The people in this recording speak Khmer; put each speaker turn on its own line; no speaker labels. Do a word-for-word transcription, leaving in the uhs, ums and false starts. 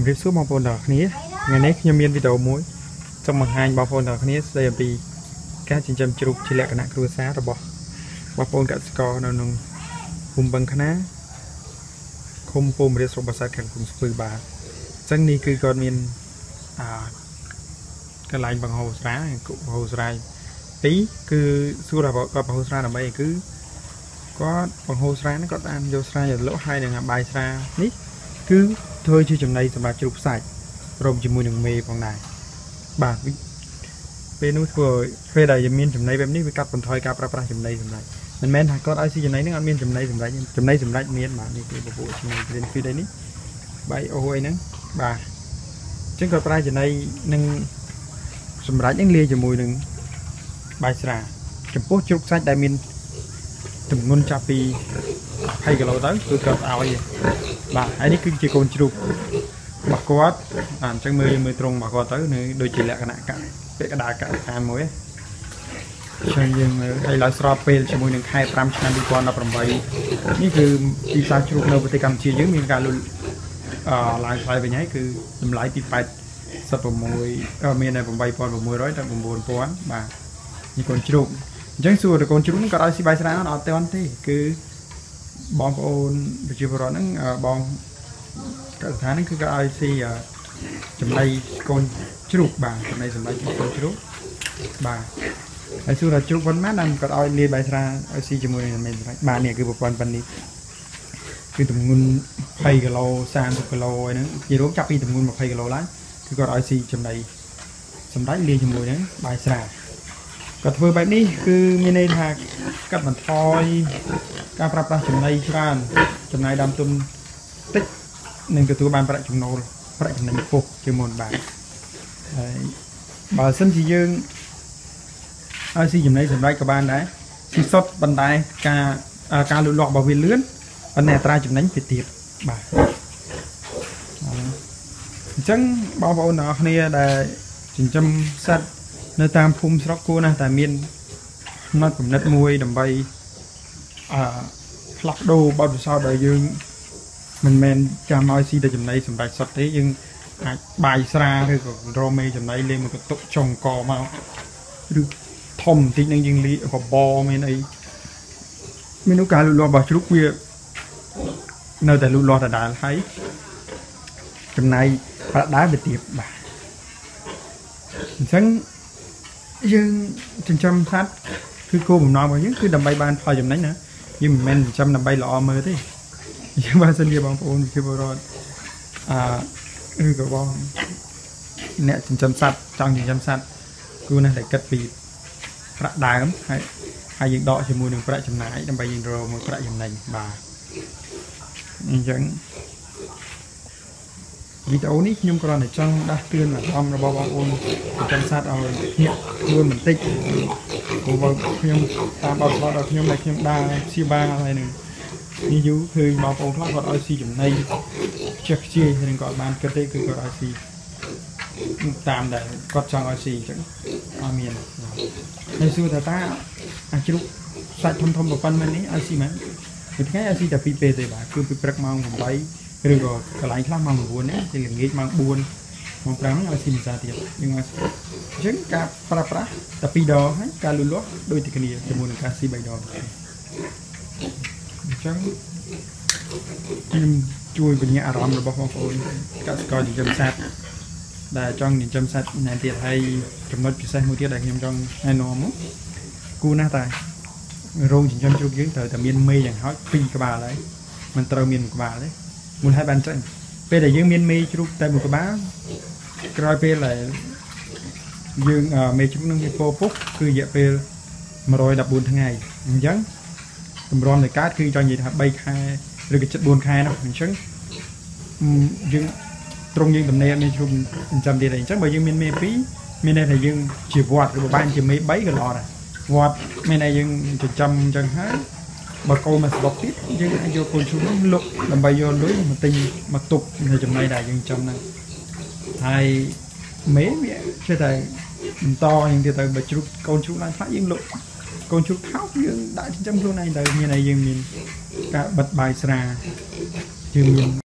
ជំរាបសួរបងប្អូនទាំងគ្នាថ្ងៃនេះខ្ញុំមានវីដេអូមួយចង់បង្ហាញបងប្អូនទាំងគ្នាស្ដីអំពីការចិញ្ចឹមជ្រូកជាលក្ខណៈគ្រួសាររបស់បងប្អូនកសិករនៅក្នុងភូមិបឹងខ្នាឃុំពុំរាជស្រុកបាសាត់ខាងភូមិស្ពឺបាទអញ្ចឹងនេះគឺគាត់មានអាកន្លែងបង្ហូរស្រាបង្ហូរស្រាពីរគឺសួរថាគាត់បង្ហូរស្រាដើម្បីគឺគាត់បង្ហូរស្រានេះគាត់បានយកស្រាយកលក់ហើយនឹងបាយស្រានេះគឺធ្វើជាចំណីសម្រាប់ជ្រូកផ្សាច់ព្រមជាមួយនឹងមេផងដែរបាទពេលនោះធ្វើពេលដែលមានចំណីបែបនេះវាកាត់បន្ថយការប្រើប្រាស់ចំណីសម្រាប់មិនមែនថាគាត់ឲ្យស៊ីចំណីនឹងអត់មានចំណីសម្រាប់ចំណីសម្រាប់មានបាទនេះគឺពពុះចំណីរៀនគឺđâyនេះបាយអូអីហ្នឹងបាទអញ្ចឹងគាត់ប្រើចំណីនឹងសម្រាប់នឹងលាយជាមួយនឹងបាយស្រាចំពោះជ្រូកសាច់ដែលមានទម្ងន់ចាប់ពីhaiគីឡូទៅគឺគាត់ឲ្យបាទហើយនេះគឺជាកូនជ្រូករបស់គាត់បាទអញ្ចឹងមើលយើងមើលត្រង់របស់គាត់ទៅនៅដូចជាលក្ខណៈកាក់ពាក្យកដាកាក់តាមមួយចឹងយើងមើលហើយឡើងស្របពេលជាមួយនឹងខែប្រាំឆ្នាំពីរពាន់ដប់ប្រាំបីនេះគឺទីផ្សារជ្រូកនៅប្រទេសកម្ពុជាយើងមានការលុយអឺឡើងថ្លៃវិញហើយគឺតម្លៃពីแปดสิบหกមានតែeight thousand six hundredទៅnine thousandបាទនេះកូនជ្រូកអញ្ចឹងសួរទៅកូនជ្រូកហ្នឹងក៏ឲ្យស៊ីបាយស្រាអត់ទាន់ទេគឺបងប្អូនប្រជាពលរដ្ឋហ្នឹងបងកសិដ្ឋានហ្នឹងគឺក៏ឲ្យស៊ីចំណីកូនជ្រូកបាទចំណីសម្រាប់កូនជ្រូកបាទហើយសួរថាជ្រូកប៉ុន្មានដែលគាត់ឲ្យលាយបាយស្រាឲ្យស៊ីជាមួយនឹងមេសម្រាប់បាទនេះគឺប្រព័ន្ធប៉ុណ្នេះគឺទម្ងន់twentyគីឡូthirtyគីឡូហ្នឹងជារួមចាប់ពីទម្ងន់twentyគីឡូឡើងគឺគាត់ឲ្យស៊ីចំណីសម្រាប់លាយជាមួយនឹងបាយស្រាគាត់ធ្វើបែបនេះគឺមានន័យថាកាត់បន្ថយការប្រើប្រាស់ចំណីច្រើនចំណាយដើមទុនតិចនឹងទទួលបានប្រាក់ចំណូលប្រាក់ចំណេញខ្ពស់ជាងមុនបាទហើយបើសិនជាយើងឲ្យស៊ីចំណីសម្រាប់ក៏បានដែរស៊ីសុទ្ធប៉ុន្តែការការលូតលាស់របស់វាលឿនប៉ុន្តែអត្រាចំណេញវាទាបបាទអញ្ចឹងបងប្អូនទាំងអស់គ្នាដែលចិញ្ចឹមសត្វនៅតាមភូមិស្រុកគួរណាស់តែមានផ្នត់គំនិតមួយដើម្បីអឺផ្លាស់ប្ដូរបទពិសោធន៍ដែលយើងមិនមែនចាំឲ្យស៊ីតែចំណីសម្រាប់សត្វទេយើងអាចបាយស្រាឬក៏រមេចំណីលេងមួយកតុកចុងកមកឬធំបន្តិចនឹងយើងលីបបមានអីមាននោះការលូតលាស់របស់ជ្រូកវានៅតែលូតលាស់ដដែលហើយចំណាយប្រាក់ដើមវាទាបបាទអញ្ចឹងយើងចិញ្ចឹមសត្វគឺគោលបំណងរបស់យើងគឺដើម្បីបានផលចំណេញណាយើងមិនមែនចិញ្ចឹមដើម្បីល្អមើលទេយើងបើសិនជាបងប្អូនជាពលរដ្ឋអឺឬក៏បងអ្នកចិញ្ចឹមសត្វចង់ចិញ្ចឹមសត្វគួរណាស់តែគិតពីប្រាក់ដើមហើយហើយយើងដកជាមួយនឹងប្រាក់ចំណាយដើម្បីយើងរកមួយប្រាក់ចំណេញបាទអញ្ចឹងវីដេអូនេះខ្ញុំគ្រាន់តែចង់ដាស់តឿនអារម្មណ៍របស់បងប្អូនចិញ្ចឹមសត្វឲ្យភ្ញាក់ខ្លួនបន្តិចព្រោះបងខ្ញុំតាមបទពិសោធន៍របស់ខ្ញុំដែលខ្ញុំដើរព្យាបាលហើយនឹងនេះយូរឃើញបងប្អូនខ្លះគាត់ឲ្យស៊ីចំណីខ្ជិះខ្ជាយនឹងគាត់បានគិតទេគឺគាត់ឲ្យស៊ីតាមដែលគាត់ចង់ឲ្យស៊ីអញ្ចឹងអត់មានហើយសួរថាតើអាជ្រូកសាច់ធំធំប៉ុណ្ណឹងនេះឲ្យស៊ីមែនមួយថ្ងៃឲ្យស៊ីតែពីរពេលទេបាទគឺពីព្រឹកម៉ោងeightឬក៏កន្លែងខ្លះម៉ោងnineនេះជាល្ងាចម៉ោងfourម៉ោងfiveហ្នឹងឲ្យស៊ីភាសាទៀតយើងឲ្យអញ្ចឹងការប្រើប្រាស់តែពីរដងហើយការលូតលាស់ដូចតែគ្នាជាមួយនឹងការស៊ី3ដងអញ្ចឹងខ្ញុំជួយបញ្ញាអារម្មណ៍របស់បងប្អូនកសិករចិញ្ចឹមសត្វដែលចង់ចិញ្ចឹមសត្វណែទៀតហើយចំណុចពិសេសមួយទៀតដែលខ្ញុំចង់ណែនាំមកគួរណាស់តែរោងចិញ្ចឹមជ្រូកយើងត្រូវតែមានមេយ៉ាងហោចពីរក្បាលហើយមិនត្រូវមានមួយក្បាលទេមូលហេតុបានចឹងពេលដែលយើងមានមេជ្រូកតែមួយក្បាលក្រោយពេលដែលយើងមេជ្រូកនឹងវាពោពុះគឺរយៈពេលone hundred fourteenថ្ងៃអញ្ចឹងតម្រាំនៃកើតគឺចង់និយាយថាthreeខែឬក៏fourខែនោះអញ្ចឹងយើងត្រង់យើងតំណែងមេជ្រូកចិញ្ចឹមទៀតអញ្ចឹងបើយើងមានមេពីរមានន័យថាយើងជាវត្តឬក៏បានជាមេthreeក៏ល្អដែរវត្តមានន័យយើងចិញ្ចឹមអញ្ចឹងហើយបើកូនមកស្បទៀតយើងអាចយកកូនជ្រូកនោះលក់ដើម្បីយកលុយមកទិញមកទុកនៅចំណីដែលយើងចិញ្ចឹមហ្នឹងហើយមេវាចេះតែបន្តយ៉ាងទៀតទៅបើជ្រូកកូនជ្រូកឡើងខ្លះយើងលក់កូនជ្រូកខោយើងដាក់ចិញ្ចឹមខ្លួនឯងទៅមានន័យយើងមានការបិទបាយស្រាយើងមាន